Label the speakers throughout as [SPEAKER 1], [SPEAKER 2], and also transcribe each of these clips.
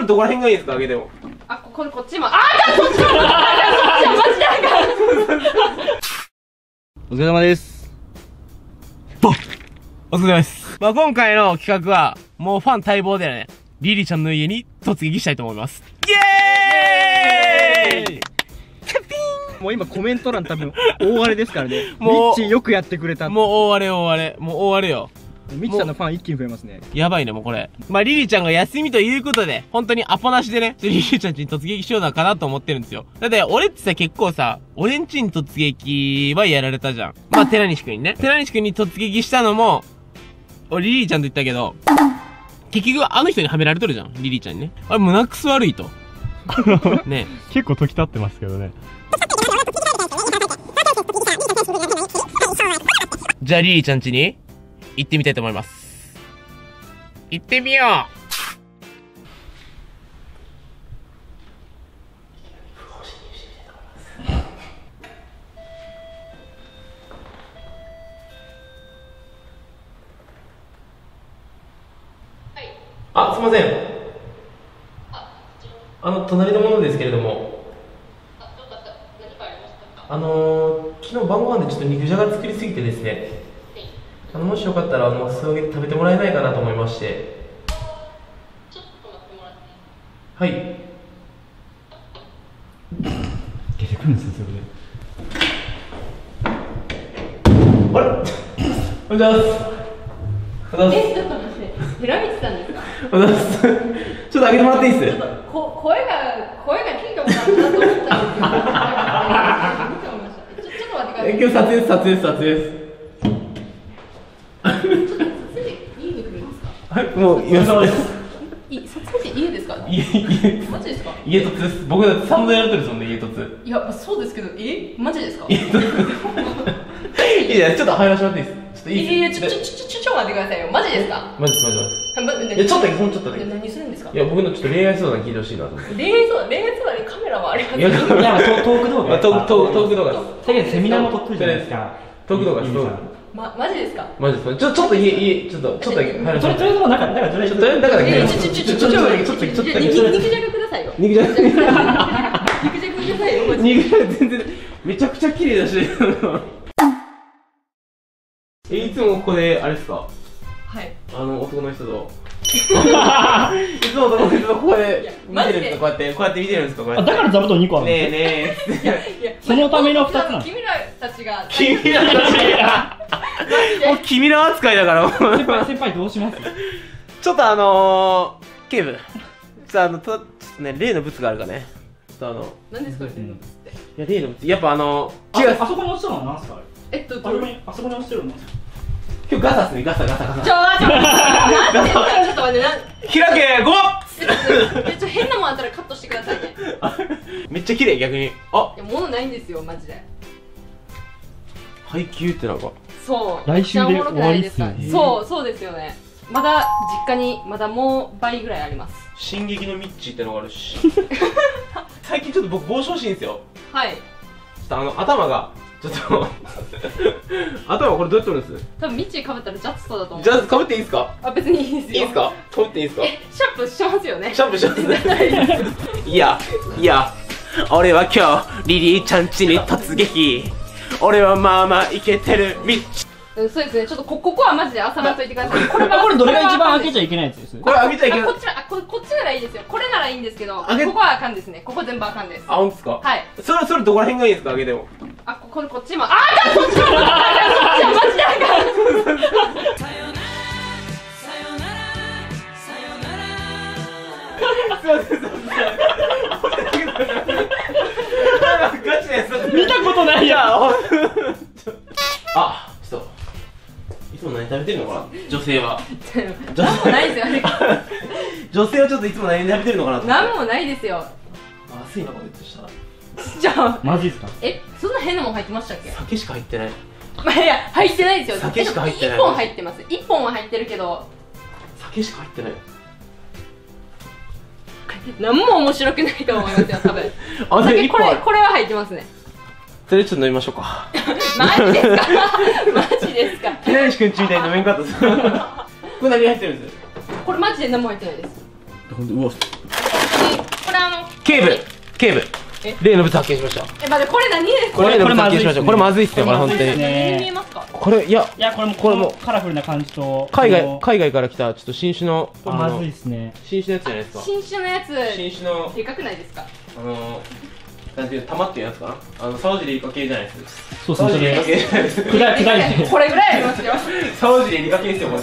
[SPEAKER 1] れどこら辺がいいですか、あげても。
[SPEAKER 2] あ、こっちも。あー、こっちも。マジで
[SPEAKER 1] お疲れ様です。お疲れ様です。まあ今回の企画は、もうファン待望だよね。リリちゃんの家に突撃したいと思います。イエーイ。
[SPEAKER 3] もう今コメント欄多分大荒れですからね。ミ
[SPEAKER 1] もう
[SPEAKER 3] ッチーよくやってくれた。
[SPEAKER 1] もう大荒れ大荒れ。もう大荒れよ。
[SPEAKER 3] ミッチーさんのファン一気に増えますね。
[SPEAKER 1] やばいね、もうこれ。まあ、リリちゃんが休みということで、本当にアポなしでね、リリちゃん家に突撃しようだかなと思ってるんですよ。だって、俺ってさ、結構さ、俺ん家に突撃はやられたじゃん。まあ、寺西くんにね。寺西くんに突撃したのも、俺リリちゃんと言ったけど、結局あの人にはめられとるじゃん、リリちゃんにね。あれ、胸くそ悪いと。ね。
[SPEAKER 4] 結構時経ってますけどね。
[SPEAKER 1] じゃあ、リリちゃん家に行ってみたいと思います。行ってみよう。あ、すいません。隣のものですけれども。昨日晩ご飯でちょっと肉じゃが作りすぎてですね。もしよかったら、素揚げ食べてもらえないかなと思いまして。
[SPEAKER 2] ちょっと待ってもらっていい？
[SPEAKER 1] はい。
[SPEAKER 4] 出てくるんですよ、それで。
[SPEAKER 1] あれおはようございます。おはようございます。
[SPEAKER 2] ちょっと待って、寺道さんですか？
[SPEAKER 1] おはようございます。ちょっと開けてもらっていいです？
[SPEAKER 2] ちょっと声が聞いたことあるなと思ったんですけど。見てました。ちょっと待ってください。
[SPEAKER 1] 今日撮影です、撮影です、撮影です。
[SPEAKER 2] 撮影家に来るんですか？
[SPEAKER 1] はい、もう、今様です。
[SPEAKER 2] 撮影って家ですか？
[SPEAKER 1] 家
[SPEAKER 2] マジですか？
[SPEAKER 1] 家突です。僕だって3度やられてるんですもんね、家突。
[SPEAKER 2] いや、そうですけど、マジですか？
[SPEAKER 1] 家突。いいじゃん、ちょっと入らせてもらっていいです？ちょっといいです。
[SPEAKER 2] ちょっと待ってくださいよ。マジですか？
[SPEAKER 1] マジです、マジです。いや、ちょっとだけ、ほんちょっとだけ。
[SPEAKER 2] 何するんですか？
[SPEAKER 1] いや、僕のちょっと恋愛相談聞いてほしいなと思って。
[SPEAKER 2] 恋愛相談にカメラもあります。
[SPEAKER 1] いや、
[SPEAKER 4] トーク動画。
[SPEAKER 1] トーク動画です。
[SPEAKER 4] 最近セミナーも撮ってるじゃないですか。
[SPEAKER 1] トーク動画です。
[SPEAKER 2] マジですか？
[SPEAKER 1] マジです。ちょっと家、ちょっとだけ入らせてもらって。
[SPEAKER 4] とりあえずもうなんか、だから
[SPEAKER 1] ちょっとだけ。
[SPEAKER 2] ちょっとだけくださいよ。
[SPEAKER 1] 肉じゃが。
[SPEAKER 2] 肉じゃがくださいよ。
[SPEAKER 1] 肉じゃが全然、めちゃくちゃ綺麗だし。いつもここで、あれですか？
[SPEAKER 2] はい。
[SPEAKER 1] 男の人と。いつも男の人とここで見てるんですか？こうやって見てるんですか？こうやって。
[SPEAKER 4] だから座布団2個あるんです
[SPEAKER 1] ねえ。
[SPEAKER 4] そのための2つなの。
[SPEAKER 2] 君らたちが。
[SPEAKER 1] もう君ら扱いだから。
[SPEAKER 4] 先輩どうします？
[SPEAKER 1] ちょっと警部。ちょっとね、例の物があるかね。ちょっと
[SPEAKER 2] 何ですか？例の物って。
[SPEAKER 1] いや、例の物。やっぱ違う。
[SPEAKER 4] あそこに落ちてるのは何すか？あそこに落ちてるのは
[SPEAKER 1] 今日ガサっすね、ガサ。
[SPEAKER 2] ちょっと待って、
[SPEAKER 1] 開け、ごっ
[SPEAKER 2] 変なもんあったらカットしてくださいね。
[SPEAKER 1] めっちゃ綺麗、逆に。あ、
[SPEAKER 2] いや、物ないんですよ、マジで。
[SPEAKER 1] 配給ってなんか。
[SPEAKER 2] そう。
[SPEAKER 4] 来週で終わりっすよね。
[SPEAKER 2] そうですよね。まだ実家にまだもう倍ぐらいあります。
[SPEAKER 1] 進撃のミッチーってのがあるし。最近ちょっと僕暴走しいんですよ。
[SPEAKER 2] はい。
[SPEAKER 1] ちょっと頭がちょっと頭これどうやって取るんです？
[SPEAKER 2] 多分ミッチーかぶったらジャストだと思う。
[SPEAKER 1] じゃあかぶっていいですか？
[SPEAKER 2] あ、別にいいですよ。
[SPEAKER 1] いいですか？かぶっていいですか？
[SPEAKER 2] シャンプーしますよね。
[SPEAKER 1] シャンプーしますね。いや俺は今日リリーちゃん家に突撃。俺はまあまあイケてるミッチ。
[SPEAKER 2] そうですね、ちょっとここはマジで朝らんといてください。
[SPEAKER 4] これどれが一番開けちゃいけないやつです？
[SPEAKER 1] これ開けちゃいけない。
[SPEAKER 2] こっちならいいですよ。これならいいんですけど、ここはあかんですね。ここ全部あかんです。
[SPEAKER 1] あ、ほんですか？
[SPEAKER 2] はい。
[SPEAKER 1] それどこら辺がいいですか？開けても。
[SPEAKER 2] あ、こっちも。あ、こっちも。マジであかん。
[SPEAKER 1] すいません。ガチなやつ
[SPEAKER 4] 見たことないやん。
[SPEAKER 1] あ、ちょっといつも何食べてるのかな、女性は。
[SPEAKER 2] なんもないですよ。
[SPEAKER 1] 女性はちょっといつも何食べてるのかなと。
[SPEAKER 2] なんもないですよ。
[SPEAKER 1] 熱いな、これとしたら。
[SPEAKER 2] じゃあ、
[SPEAKER 4] マジですか？
[SPEAKER 2] そんな変なもん入ってましたっけ？
[SPEAKER 1] 酒しか入ってない。
[SPEAKER 2] いや、入ってないですよ。
[SPEAKER 1] 酒しか入ってない。
[SPEAKER 2] 1本入ってます。1本は入ってるけど、
[SPEAKER 1] 酒しか入ってない。
[SPEAKER 2] 何も面白くないと思いますよ、多分。
[SPEAKER 1] あ、でも1本ある。
[SPEAKER 2] これは入ってますね。
[SPEAKER 1] それちょっと飲みましょうか。
[SPEAKER 2] マジですか？マジですか？
[SPEAKER 1] 寺西くんちみたいに飲めんかったです。これ何入ってるんです？
[SPEAKER 2] これマジで何も入ってないです。
[SPEAKER 1] うわ、 警部例の物発見しました。
[SPEAKER 2] 待って、これ何ですか？
[SPEAKER 1] これ例の物発見しました。これまずいっすよ、これ本当に。
[SPEAKER 2] 何に見えますか？
[SPEAKER 1] これ、いや、
[SPEAKER 4] これもカラフルな感じと
[SPEAKER 1] 海外から来たちょっと新種の、
[SPEAKER 4] これまずいですね。
[SPEAKER 1] 新種のやつじゃないですか。
[SPEAKER 2] 新種のやつ、
[SPEAKER 1] 新種の
[SPEAKER 2] でかくないですか？
[SPEAKER 1] なんていうの、玉っていうやつかな。沢尻リカ系じゃないです。
[SPEAKER 4] そうですね。
[SPEAKER 1] 砕
[SPEAKER 4] いて
[SPEAKER 2] これぐらいありますよ。
[SPEAKER 1] 沢尻リカ系ですよ、これ。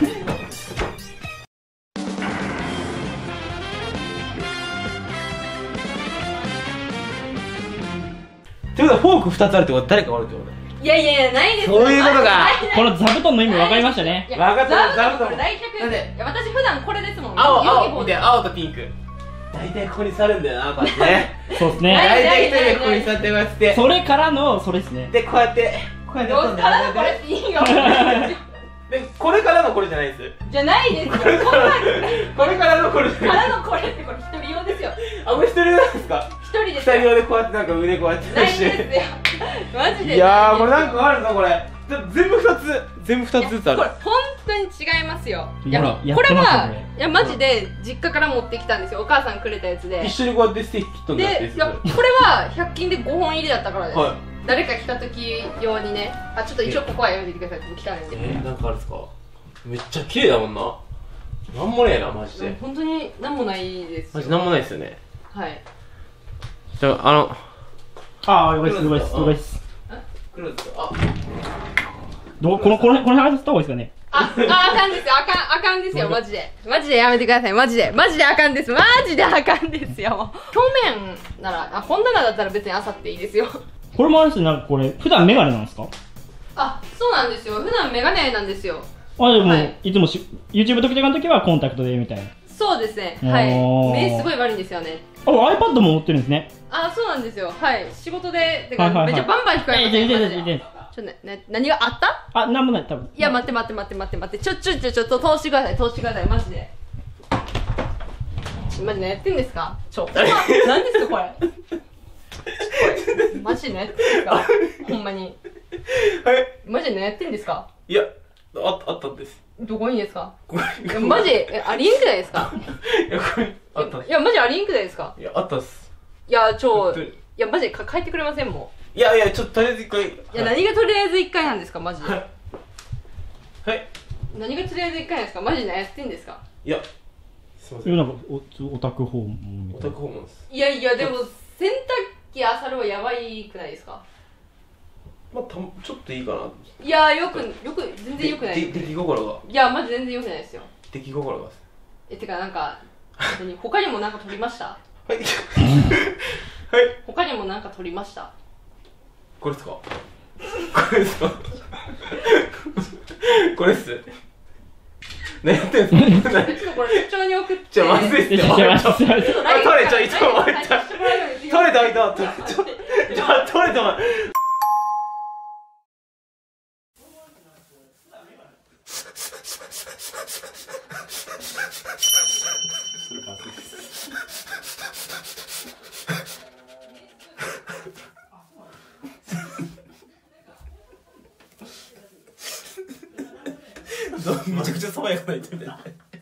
[SPEAKER 1] ってことはフォーク2つあるってことは誰かおるってことだ。
[SPEAKER 2] いやいやいや、ないですよ。
[SPEAKER 1] そういうことか。
[SPEAKER 4] この座布団の意味分かりましたね。
[SPEAKER 1] 分かった。
[SPEAKER 2] 座布団これ大脚です。いや、私普段これですもん。
[SPEAKER 1] 青とピンク。大体ここに座るんだよな、こうやってね。
[SPEAKER 4] そうですね。
[SPEAKER 1] 大体一人でここに座ってこうやって。
[SPEAKER 4] それからのそれですね。
[SPEAKER 1] で、こうやって
[SPEAKER 2] どうからのこれっていいよ。
[SPEAKER 1] で、これからのこれじゃないです。
[SPEAKER 2] じゃないですよ。こ
[SPEAKER 1] れからのこれ
[SPEAKER 2] からのこれってこれ一人用ですよ。
[SPEAKER 1] これ一人用なんですか？
[SPEAKER 2] 一人ですよ。
[SPEAKER 1] 二人用でこうやってなんか腕こうやって
[SPEAKER 2] ないんですよ。マジで。
[SPEAKER 1] いやー、これなんかあるぞ、これ。全部2つずつある。
[SPEAKER 2] これ本当に違いますよ。いや、
[SPEAKER 4] ほら
[SPEAKER 2] これは、いや、マジで実家から持ってきたんですよ。お母さんくれたやつで。
[SPEAKER 1] 一緒にこうやってステーキ切っとんだって
[SPEAKER 2] で、いや、これは100均で5本入りだったからです。誰か来た時用にね。あ、ちょっと一応ここはやめてください。来たんで。
[SPEAKER 1] なんかあるんですか？めっちゃ綺麗だもんな。なんもねえな、マジで。
[SPEAKER 2] 本当になんもないですよ。
[SPEAKER 1] マジなんもないですよね。
[SPEAKER 2] はい。
[SPEAKER 1] じゃあ、
[SPEAKER 4] やばいっす、やばいっす、やばいっす。
[SPEAKER 1] 来るんですか？
[SPEAKER 4] この辺外した方がいいですかね。
[SPEAKER 2] あかんですよ。あかんですよ、マジで。マジでやめてください、マジであかんです。マジであかんですよ。表面なら、本棚だったら別にあさっていいですよ。
[SPEAKER 4] これもあるし、なんかこれ、普段メガネなんですか？
[SPEAKER 2] あ、そうなんですよ。普段メガネなんですよ。
[SPEAKER 4] でも、いつもYouTube 時々の時はコンタクトでみたいな。
[SPEAKER 2] そうですね。はい。目すごい悪いんですよね。
[SPEAKER 4] iPad も持ってるんですね。
[SPEAKER 2] そうなんですよ。はい。仕事で、てか、
[SPEAKER 4] めっ
[SPEAKER 2] ちゃバンバン聞こえます。何があった？
[SPEAKER 4] なんもない、多分。
[SPEAKER 2] いや、待って。ちょっと通してください、マジで。マジでやってんですか？何ですか、これ。マジでやってんですか？ほんまに。マジでやってんですか？
[SPEAKER 1] いや、あったんです。
[SPEAKER 2] どこにですか？マジ、ありんくないですか？いや、マジありんくないですか？
[SPEAKER 1] いや、あったっす。
[SPEAKER 2] いや、マジ帰ってくれませんもん。
[SPEAKER 1] いや、ちょっととりあえず一回。い
[SPEAKER 2] や、何がとりあえず一回なんですか、マジで。
[SPEAKER 1] はい。
[SPEAKER 2] 何がとりあえず一回なんですか？マジでやってんですか？
[SPEAKER 1] いや、すいません。
[SPEAKER 4] なんか、オタク訪問みたいな。
[SPEAKER 1] オタク訪問です。
[SPEAKER 2] いや、でも、洗濯機あさるはやばいくないですか？
[SPEAKER 1] まあ、ちょっといいかな。
[SPEAKER 2] いや、全然よくない。
[SPEAKER 1] 出来心が。
[SPEAKER 2] いや、マジ全然よくないですよ。
[SPEAKER 1] 出来心が。
[SPEAKER 2] てか、なんか、他にもなんか撮りました？
[SPEAKER 1] はい。
[SPEAKER 2] 他にもなんか撮りました？
[SPEAKER 1] これですか？これっす。何やってんすか？
[SPEAKER 2] ちょっとこれ手帳に送って。
[SPEAKER 1] まずいっすよ。取れた。取れた。めちゃくちゃ爽やかな言ってみたいな。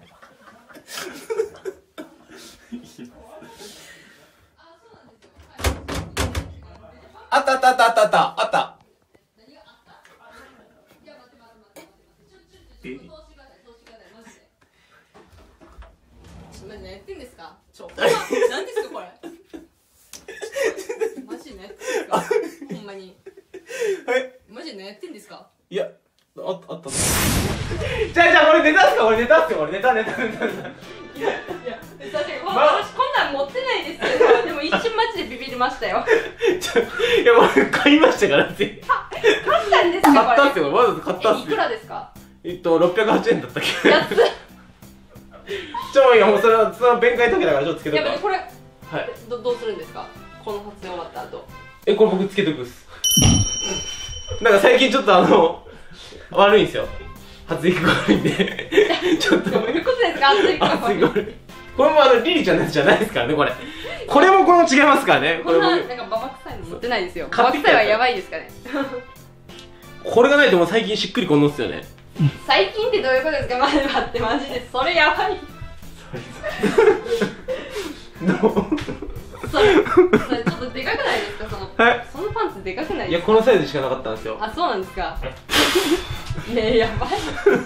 [SPEAKER 1] あった。
[SPEAKER 2] 何やってんですか？何ですかこれ？マジでやってんですか？ほんまに。マジで何やってんですか？
[SPEAKER 1] いや、あった。じゃあこれネタっすか？これネタ。いや、確かに私こんなん持ってないですけど、でも一瞬マジでビビりましたよ。いや、俺買いましたからって。
[SPEAKER 2] 買ったんですか？
[SPEAKER 1] 買ったっすよ、わざと買ったっすよ。
[SPEAKER 2] いくらですか
[SPEAKER 1] ？608円だったっけ？
[SPEAKER 2] 安っ。
[SPEAKER 1] いや、もうその弁解時だからちょっとつけとく。
[SPEAKER 2] いや、これ、
[SPEAKER 1] はい。
[SPEAKER 2] どうするんですか？この発音終わった後。
[SPEAKER 1] これ僕つけとくっす。なんか最近ちょっと悪いんですよ。発育が悪いんで。ちょっと。
[SPEAKER 2] どういうことですか？発育が悪い。
[SPEAKER 1] これもリリちゃんのやつじゃないですからね、これ。これも違いますからね。
[SPEAKER 2] こんな、なんかババ臭いの持ってないですよ。ババ臭いはやばいですかね。こ
[SPEAKER 1] れがないともう最近しっくりこんのっすよね。
[SPEAKER 2] 最近ってどういうことですか？待って、マジで。それやばい。 でかくない
[SPEAKER 1] いや、
[SPEAKER 2] ですか？
[SPEAKER 1] このサイズしかなかったんですよ。
[SPEAKER 2] あ、そうなんですか。ねえ、やばい。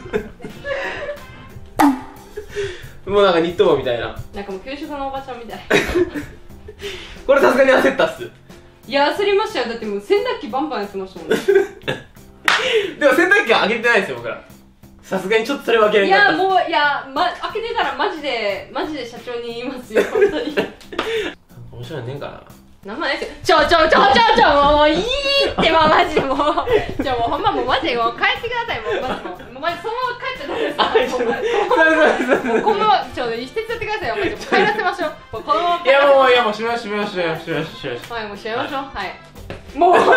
[SPEAKER 1] もうなんかニット帽みたいな。
[SPEAKER 2] なんかもう給食のおばちゃんみたい。
[SPEAKER 1] これさすがに焦ったっす。
[SPEAKER 2] いや、焦りましたよ。だってもう洗濯機バンバンやってましたもんね。
[SPEAKER 1] でも洗濯機は開けてないですよ、僕ら。さすがにちょっとそれは開けれ
[SPEAKER 2] いや、
[SPEAKER 1] なかったっ
[SPEAKER 2] もう、いや、開けてたらマジで社長に言いますよ、本当に。
[SPEAKER 1] す。面白いねんかな。
[SPEAKER 2] なんもないですよ。もういいってマジでもう。もうほんまもうマジでもう帰ってください、もうマジでもうマジそのまま帰っちゃダメですから。もうこのまま手伝ってくださいよ、マジで帰らせましょう。もうこのまま。
[SPEAKER 1] いやもう閉めましょう。
[SPEAKER 2] はい、もう閉めましょう。はい。もう。マジ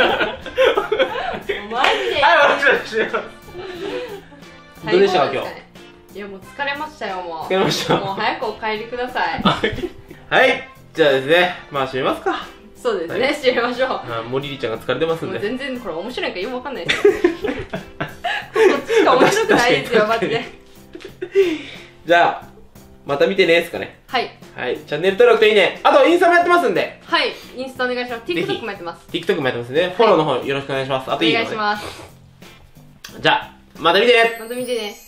[SPEAKER 2] で。
[SPEAKER 1] はい、閉めます。どうでしたか今日。
[SPEAKER 2] いやもう疲れましたよ、もう。
[SPEAKER 1] 疲れました。
[SPEAKER 2] もう早くお帰りください。
[SPEAKER 1] はい、じゃあですね、まあ閉めますか。
[SPEAKER 2] そうですね、閉めましょう。
[SPEAKER 1] もうリリちゃんが疲れてますんで。
[SPEAKER 2] もう全然これ面白いかよくわかんないです。こっちしか面白くないですよ、マジで。
[SPEAKER 1] じゃあ、また見てねですかね。
[SPEAKER 2] はい。
[SPEAKER 1] はい、チャンネル登録といいね。あとインスタもやってますんで。
[SPEAKER 2] はい、インスタお願いします。TikTok もやってます。
[SPEAKER 1] TikTok もやってますんで、フォローの方よろしくお願いします。あといいね。
[SPEAKER 2] お願いします。
[SPEAKER 1] じゃあ、また見てね。
[SPEAKER 2] また見てね。